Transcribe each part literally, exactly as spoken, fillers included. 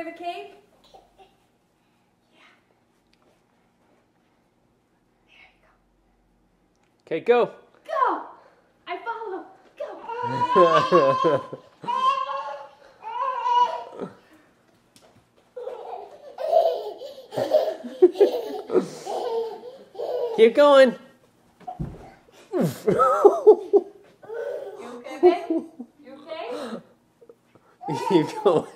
the cape? Okay, go. Go! I follow. Go! Keep going. You okay, babe? You okay? Keep going.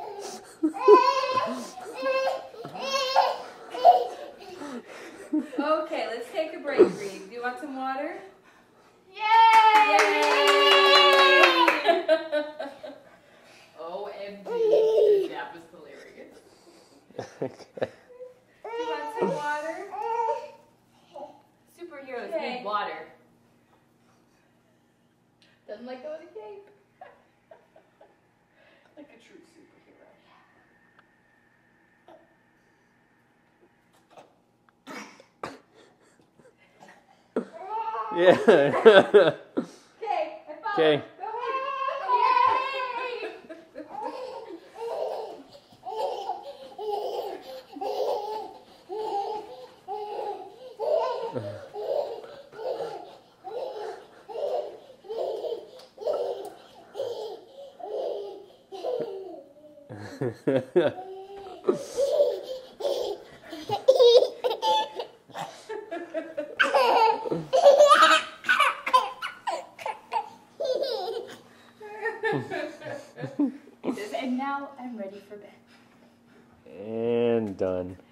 Okay, let's take a break, Reed. Do you want some water? Yay! Yay! O M G, that was hilarious. Okay. Do you want some water? Superheroes Okay. need water. Doesn't let go of the cape. Like a true superhero. Yeah. Okay, I follow. Okay. Go ahead. He says, and now I'm ready for bed. And done.